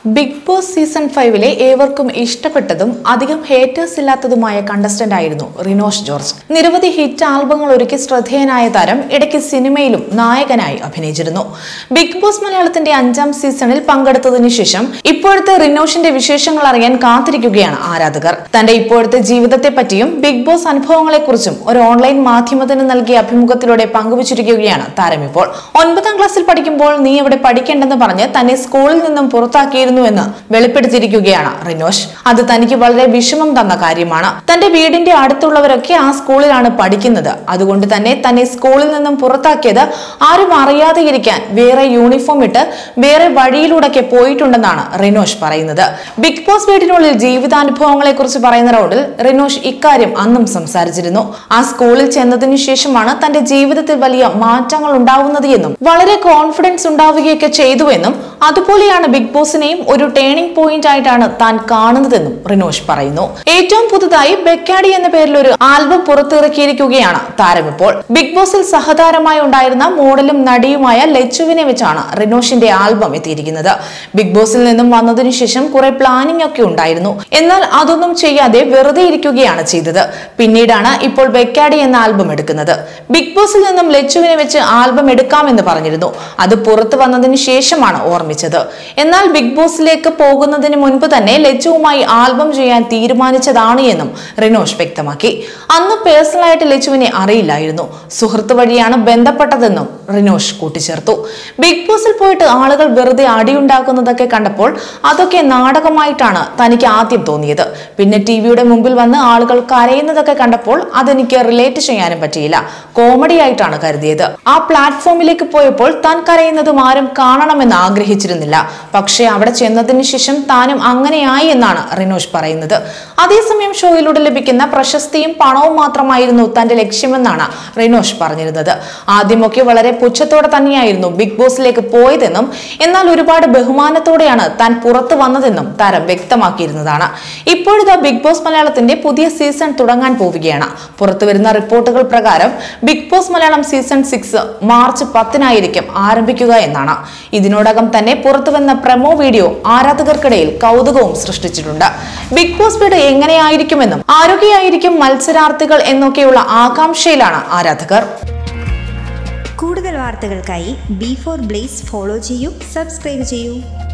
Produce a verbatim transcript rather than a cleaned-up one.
Big boss season ഫൈവിലെ ഏവർക്കും ഇഷ്ടപ്പെട്ടതും അധികം haters ഇല്ലാത്തതുമായ കണ്ടസ്റ്റന്റ് ആയിരുന്നു റിനോഷ് ജോർജ്. നിരവധി ഹിറ്റ് ആൽബങ്ങൾ ഒരുക്കി ശ്രദ്ധേയനായ താരം ഇടയ്ക്ക് സിനിമയിലും നായകനായി അഭിനയിച്ചിരുന്നു. ബിഗ് ബോസ് മലയാളത്തിന്റെ അഞ്ചാം സീസണിൽ പങ്കെടുത്തതിനു ശേഷം ഇപ്പോഴത്തെ റിനോഷിന്റെ വിശേഷങ്ങൾ അറിയാൻ കാത്തിരിക്കുകയാണ് ആരാധകർ. തന്റെ ഇപ്പോഴത്തെ ജീവിതത്തെ പറ്റിയും ബിഗ് ബോസ് അനുഭവങ്ങളെക്കുറിച്ചും ഒരു ഓൺലൈൻ മാധ്യമത്തിന് നൽകിയ അഭിമുഖത്തിലൂടെ പങ്കുവച്ചിരിക്കുകയാണ് താരം. ഇപ്പോൾ ഒൻപതാം ക്ലാസ്സിൽ പഠിക്കുമ്പോൾ നീ ഇവിടെ പഠിക്കേണ്ടെന്ന് പറഞ്ഞ് തന്നെ സ്കൂളിൽ നിന്നും പുറത്താക്കിയിരുന്നു എന്ന് വെളിപ്പെടുത്തിയിരിക്കുകയാണ് റിനോഷ്. അത് തനിക്ക് വളരെ വിഷമം തന്ന കാര്യമാണ്. തന്റെ വീടിന്റെ അടുത്തുള്ളവരൊക്കെ ആ സ്കൂളിലാണ് പഠിക്കുന്നത്. അതുകൊണ്ട് തന്നെ തന്നെ സ്കൂളിൽ നിന്നും പുറത്താക്കിയത് ആരും അറിയാതെ ഇരിക്കാൻ വേറെ യൂണിഫോം ഇട്ട് വേറെ വഴിയിലൂടെ പോയിട്ടുണ്ടെന്നാണ് റിനോഷ് പറയുന്നത്. ബിഗ് ബോസ് വീടിനുള്ളിൽ ജീവിതാനുഭവങ്ങളെ കുറിച്ച് പറയുന്ന റൗണ്ടിൽ റിനോഷ് ഇക്കാര്യം അന്നും സംസാരിച്ചിരുന്നു. ആ സ്കൂളിൽ ചെന്നതിനു ശേഷമാണ് തന്റെ ജീവിതത്തിൽ വലിയ മാറ്റങ്ങൾ ഉണ്ടാവുന്നത് എന്നും വളരെ കോൺഫിഡൻസ് ഉണ്ടാവുകയൊക്കെ ചെയ്തുവെന്നും അതുപോലെയാണ് ബിഗ് ബോസിനെയും ഒരു ടേണിംഗ് പോയിന്റ് ആയിട്ടാണ് താൻ കാണുന്നതെന്നും റിനോഷ് പറയുന്നു. ഏറ്റവും പുതുതായി ബെക്കാഡി എന്ന പേരിൽ ഒരു ആൽബം പുറത്തിറക്കിയിരിക്കുകയാണ് താരം. ഇപ്പോൾ ബിഗ് ബോസിൽ സഹതാരമായി ഉണ്ടായിരുന്ന മോഡലും നടിയുമായ ലച്ചുവിനെ വെച്ചാണ് റിനോഷിന്റെ ആൽബം എത്തിയിരിക്കുന്നത്. ബിഗ് ബോസിൽ നിന്നും വന്നതിനു ശേഷം കുറെ പ്ലാനിംഗ് ഒക്കെ ഉണ്ടായിരുന്നു. എന്നാൽ അതൊന്നും ചെയ്യാതെ വെറുതെ ഇരിക്കുകയാണ് ചെയ്തത്. പിന്നീടാണ് ഇപ്പോൾ ബെക്കാഡി എന്ന ആൽബം എടുക്കുന്നത്. ബിഗ് ബോസിൽ നിന്നും ലച്ചുവിനെ വെച്ച് ആൽബം എടുക്കാമെന്ന് പറഞ്ഞിരുന്നു. അത് പുറത്തു വന്നതിന് ശേഷമാണ് ഓർമ്മിച്ചത്. എന്നാൽ ബിഗ് ബോസിലേക്ക് പോകുന്നതിന് മുൻപ് തന്നെ ലച്ചുവുമായി ആൽബം ചെയ്യാൻ തീരുമാനിച്ചതാണ് എന്നും റിനോഷ് വ്യക്തമാക്കി. അന്ന് പേഴ്സണലായിട്ട് ലച്ചുവിനെ അറിയില്ലായിരുന്നു, സുഹൃത്ത് വഴിയാണ് ബന്ധപ്പെട്ടതെന്നും റിനോഷ് കൂട്ടിച്ചേർത്തു. ബിഗ് ബോസിൽ പോയിട്ട് ആളുകൾ വെറുതെ അടിയുണ്ടാക്കുന്നതൊക്കെ കണ്ടപ്പോൾ അതൊക്കെ നാടകമായിട്ടാണ് തനിക്ക് ആദ്യം തോന്നിയത്. പിന്നെ ടി വിയുടെ മുമ്പിൽ വന്ന് ആളുകൾ കരയുന്നതൊക്കെ കണ്ടപ്പോൾ അതെനിക്ക് റിലേറ്റ് ചെയ്യാനും പറ്റിയില്ല, കോമഡി ആയിട്ടാണ് കരുതിയത്. ആ പ്ലാറ്റ്ഫോമിലേക്ക് പോയപ്പോൾ താൻ കരയുന്നതും ആരും കാണണമെന്ന് ആഗ്രഹിച്ചിരുന്നില്ല. പക്ഷേ അവിടെ ചെന്നതിന് ശേഷം താനും അങ്ങനെയായി എന്നാണ് റിനോഷ് പറയുന്നത്. അതേസമയം ഷോയിലൂടെ ലഭിക്കുന്ന പ്രശസ്തിയും പണവും മാത്രമായിരുന്നു തന്റെ ലക്ഷ്യമെന്നാണ് റിനോഷ് പറഞ്ഞിരുന്നത്. ആദ്യമൊക്കെ വളരെ പുച്ഛത്തോടെ തന്നെയായിരുന്നു ബിഗ് ബോസിലേക്ക് പോയതെന്നും എന്നാൽ ഒരുപാട് ബഹുമാനത്തോടെയാണ് താൻ പുറത്തു വന്നതെന്നും താരം വ്യക്തമാക്കിയിരുന്നതാണ്. ഇപ്പോഴിതാ ബിഗ് ബോസ് മലയാളത്തിന്റെ പുതിയ സീസൺ തുടങ്ങാൻ പോവുകയാണ്. പുറത്തുവരുന്ന റിപ്പോർട്ടുകൾ പ്രകാരം Bigg Boss Malayalam season six March പത്തിനായിരിക്കും ആരംഭിക്കുക എന്നാണ്. ഇതിനോടകം തന്നെ പുറത്തുവന്ന പ്രമോ വീഡിയോ ആരാധകർക്കിടയിൽ കൗതുകവും സൃഷ്ടിച്ചിട്ടുണ്ട്. ബിഗ് ബോസ് വീട് എങ്ങനെയായിരിക്കുമെന്നും ആരോഗ്യമായിരിക്കും മത്സരാർത്ഥികൾ എന്നൊക്കെയുള്ള ആകാംക്ഷയിലാണ് ആരാധകർ. കൂടുതൽ വാർത്തകൾക്കായി ബി ഫോർ ബ്ലേസ് ഫോളോ ചെയ്യൂ, സബ്സ്ക്രൈബ് ചെയ്യൂ.